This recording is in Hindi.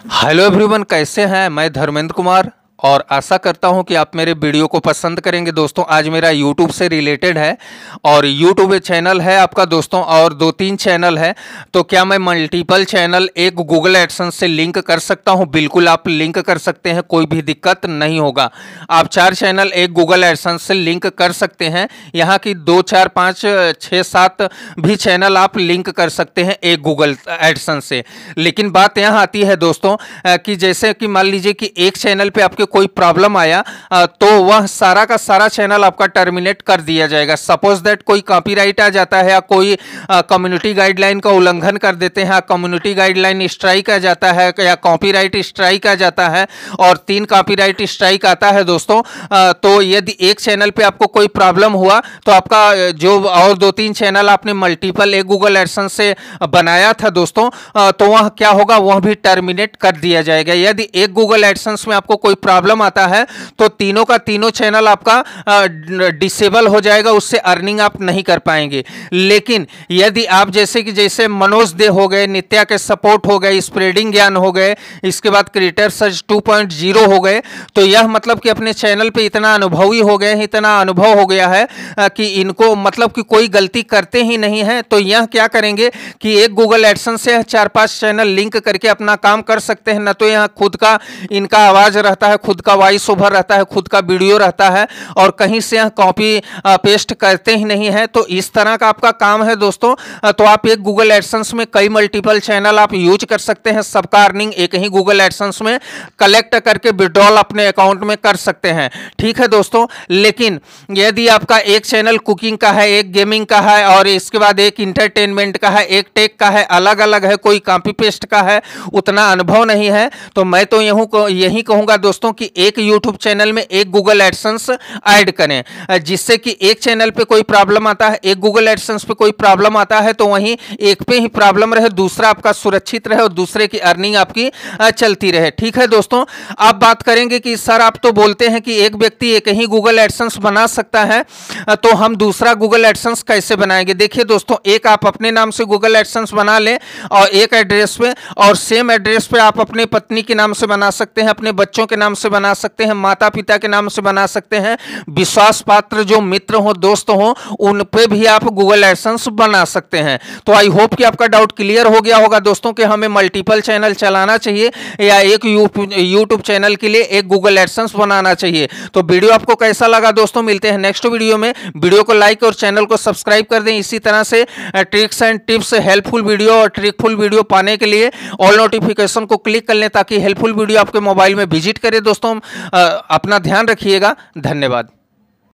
हेलो एवरीवन, कैसे हैं। मैं धर्मेंद्र कुमार और आशा करता हूं कि आप मेरे वीडियो को पसंद करेंगे। दोस्तों, आज मेरा यूट्यूब से रिलेटेड है और यूट्यूब चैनल है आपका दोस्तों, और 2-3 चैनल है। तो क्या मैं मल्टीपल चैनल एक गूगल एडसेंस से लिंक कर सकता हूं? बिल्कुल आप लिंक कर सकते हैं, कोई भी दिक्कत नहीं होगा। आप 4 चैनल एक गूगल एडसेंस से लिंक कर सकते हैं। यहाँ की 2, 4, 5, 6, 7 भी चैनल आप लिंक कर सकते हैं एक गूगल एडसेंस से। लेकिन बात यहाँ आती है दोस्तों कि जैसे कि मान लीजिए कि एक चैनल पे आपके कोई प्रॉब्लम आया तो वह सारा का सारा चैनल आपका टर्मिनेट कर दिया जाएगा। सपोज दैट कोई कॉपीराइट आ जाता है या कोई कम्युनिटी गाइडलाइन का उल्लंघन कर देते हैं, कम्युनिटी गाइडलाइन स्ट्राइक आ जाता है या कॉपीराइट स्ट्राइक आ जाता है और 3 कॉपीराइट स्ट्राइक आता है दोस्तों। तो यदि एक चैनल पे आपको कोई प्रॉब्लम हुआ तो आपका जो और 2-3 चैनल आपने मल्टीपल एक गूगल एडसेंस से बनाया था दोस्तों, तो वह क्या होगा, वह भी टर्मिनेट कर दिया जाएगा। यदि एक गूगल एडसेंस में आपको कोई प्रॉब्लम आता है तो तीनों का तीनों चैनल आपका डिसेबल हो जाएगा, उससे अर्निंग आप नहीं कर पाएंगे। लेकिन यदि आप जैसे मनोज दे हो गए, नित्या के सपोर्ट हो गए, स्प्रेडिंग ज्ञान हो गए, इसके बाद क्रिएटर सर्च 2.0 हो गए, तो यह मतलब कि अपने चैनल पे इतना अनुभवी हो गए, इतना अनुभव हो गया है कि इनको मतलब कि कोई गलती करते ही नहीं है। तो यह क्या करेंगे कि एक गूगल एडसेंस से 4-5 चैनल लिंक करके अपना काम कर सकते हैं। ना तो यहाँ खुद का इनका आवाज रहता है, खुद का वॉइस ओवर रहता है, खुद का वीडियो रहता है और कहीं से यहाँ कॉपी पेस्ट करते ही नहीं है। तो इस तरह का आपका काम है दोस्तों। तो आप एक गूगल एडसेंस में कई मल्टीपल चैनल आप यूज कर सकते हैं। सबका अर्निंग एक ही गूगल एडसेंस में कलेक्ट करके विड्रॉल अपने अकाउंट में कर सकते हैं। ठीक है दोस्तों। लेकिन यदि आपका एक चैनल कुकिंग का है, एक गेमिंग का है और इसके बाद एक इंटरटेनमेंट का है, एक टेक का है, अलग अलग है, कोई कॉपी पेस्ट का है, उतना अनुभव नहीं है, तो मैं तो यही कहूंगा दोस्तों कि एक यूट्यूब चैनल में एक गूगल एडसेंस ऐड करें, जिससे कि एक चैनल पे कोई प्रॉब्लम आता है, एक गूगल एडसेंस पे कोई प्रॉब्लम आता है तो वहीं एक पे ही प्रॉब्लम रहे, दूसरा आपका सुरक्षित रहे और दूसरे की अर्निंग आपकी चलती रहे। ठीक है दोस्तों। आप बात करेंगे कि सर आप तो बोलते हैं कि एक व्यक्ति एक ही गूगल एडसेंस बना सकता है, तो हम दूसरा गूगल एडसेंस कैसे बनाएंगे? देखिए दोस्तों, एक आप अपने नाम से गूगल एडसेंस बना लें और एक एड्रेस पे, और सेम एड्रेस पे आप अपने पत्नी के नाम से बना सकते हैं, अपने बच्चों के नाम से बना सकते हैं, माता पिता के नाम से बना सकते हैं, विश्वास पात्र जो मित्र हो, दोस्त हो, उन पे भी आप गूगल एडसेंस बना सकते हैं। तो आई होप कि आपका डाउट क्लियर हो गया होगा दोस्तों कि हमें मल्टीपल चैनल चलाना चाहिए या एक यूट्यूब चैनल के लिए एक गूगल एडसेंस बनाना चाहिए। तो वीडियो आपको कैसा लगा दोस्तों? मिलते हैं नेक्स्ट वीडियो में। वीडियो को लाइक और चैनल को सब्सक्राइब कर दें। इसी तरह से tricks and tips, helpful video और ट्रिकफुल वीडियो पाने के लिए ऑल नोटिफिकेशन को क्लिक कर लें ताकि हेल्पफुल वीडियो आपके मोबाइल में विजिट करे। दोस्तों अपना ध्यान रखिएगा। धन्यवाद।